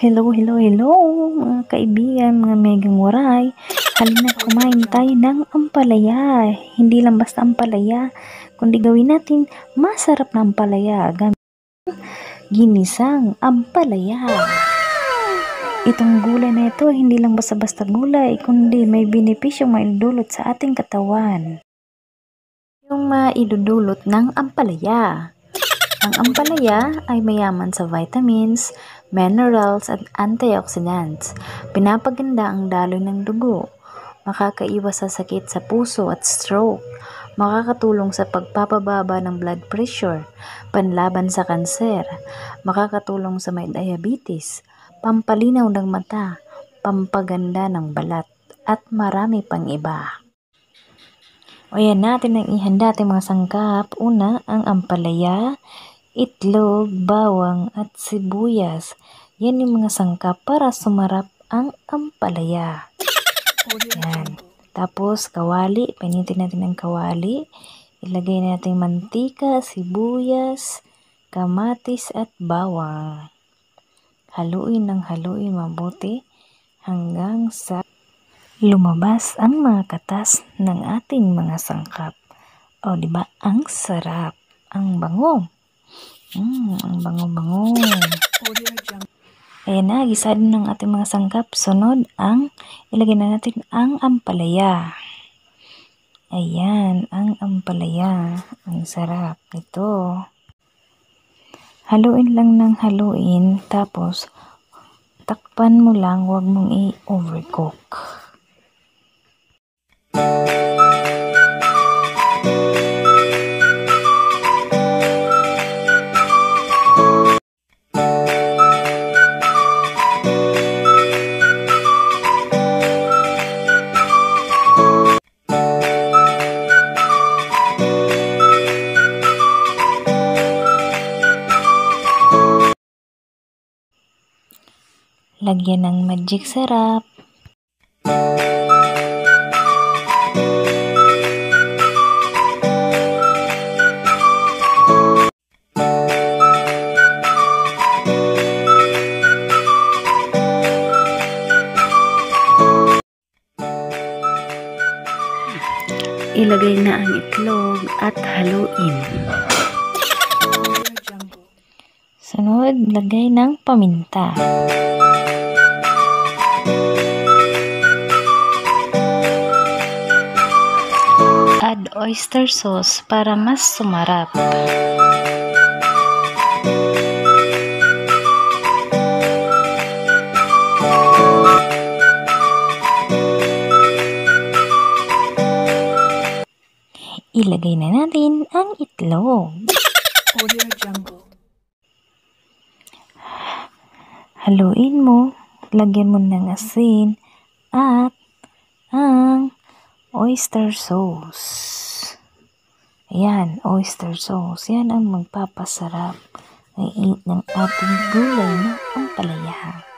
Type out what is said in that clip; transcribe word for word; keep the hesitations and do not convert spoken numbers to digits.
Hello, hello, hello mga kaibigan, mga megang waray. Halina kumain tayo ng ampalaya. Hindi lang basta ampalaya, kundi gawin natin masarap na ampalaya gamit ginisang ampalaya. Itong gulay na ito hindi lang basta-basta gulay, kundi may benepisyong maidudulot sa ating katawan. Yung maidudulot ng ampalaya. Ang ampalaya ay mayaman sa vitamins, minerals at antioxidants. Pinapaganda ang daloy ng dugo. Makakaiwas sa sakit sa puso at stroke. Makakatulong sa pagpapababa ng blood pressure, panlaban sa kanser. Makakatulong sa may diabetes, pampalinaw ng mata, pampaganda ng balat, at marami pang iba. O yan natin ang ihanda ating mga sangkap. Una, ang ampalaya, itlog, bawang at sibuyas. Yan yung mga sangkap para sumarap ang ampalaya. Yan. Tapos kawali, pinitin natin ang kawali. Ilagay natin mantika, sibuyas, kamatis at bawang. Haluin ng haluin mabuti hanggang sa lumabas ang mga katas ng ating mga sangkap. O di ba? Ang sarap, ang bango. Mm, ang bango-bango. Ayan na, gisa din ng ating mga sangkap. Sunod, ang ilagay na natin ang ampalaya. Ayan, ang ampalaya. Ang sarap nito. Haluin lang ng haluin, tapos takpan mo lang, huwag mong i-overcook. Lagyan ng magic sarap. Ilagay na ang itlog at haluin. Sunod, lagay ng paminta. Add oyster sauce para mas sumarap. Ilagay na natin ang itlog. Haluin mo, lagyan mo ng asin at ang oyster sauce. Ayan, oyster sauce. Yan ang magpapasarap ng ating gulay na ampalaya.